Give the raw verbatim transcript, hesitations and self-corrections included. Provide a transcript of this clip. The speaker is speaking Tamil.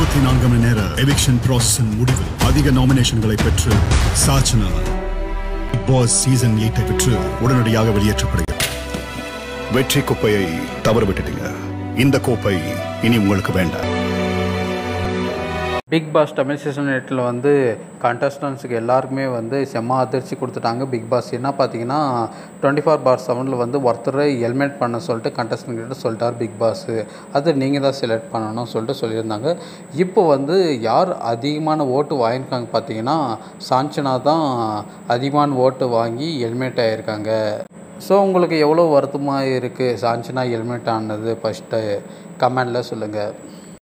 இருபத்தி நான்கு மணி நேர எவிக்ஷன் ப்ராசஸின் முடிவில் அதிக நாமினேஷன்களை பெற்று சாச்சனா பிக் பாஸ் சீசன் எயிட்டை பெற்று உடனடியாக வெளியேற்றப்படுகிறது. வெற்றி கோப்பையை தவறு விட்டுட்டீங்க. இந்த கோப்பை இனி உங்களுக்கு வேண்டாம். பிக் பாஸ் தமிழ் சீசன் எட்டில் வந்து கண்டஸ்டன்ஸுக்கு எல்லாருக்குமே வந்து செம்ம அதிர்ச்சி கொடுத்துட்டாங்க பிக் பாஸ். என்ன பார்த்தீங்கன்னா டுவெண்ட்டி ஃபோர் பார் செவனில் வந்து ஒருத்தரை ஹெல்மெட் பண்ண சொல்லிட்டு கண்டஸ்டன்ட் கிட்ட சொல்லிட்டார் பிக் பாஸ். அது நீங்கள் தான் செலக்ட் பண்ணணும் சொல்லிட்டு சொல்லியிருந்தாங்க. இப்போ வந்து யார் அதிகமான ஓட்டு வாங்கியிருக்காங்க பார்த்தீங்கன்னா சாஞ்சனா தான் அதிகமான ஓட்டு வாங்கி ஹெல்மெட் ஆகியிருக்காங்க. ஸோ உங்களுக்கு எவ்வளோ வருத்தமாக இருக்குது சாஞ்சனா ஹெல்மெட் ஆனது ஃபஸ்ட்டு கமெண்டில் சொல்லுங்கள்.